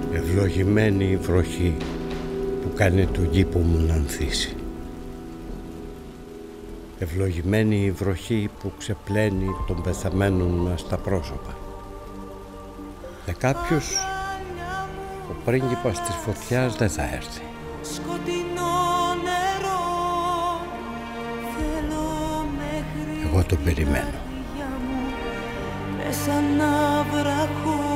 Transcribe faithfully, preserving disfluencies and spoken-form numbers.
Ευλογημένη η βροχή που κάνει τον κήπο μου να ανθίσει. Ευλογημένη η βροχή που ξεπλένει των πεθαμένων μας τα πρόσωπα. Για κάποιους ο πρίγκιπας της φωτιάς δεν θα έρθει. Σκοτεινό νερό, θέλω μέχρι εγώ τον περιμένω. μέσα να βραχώ.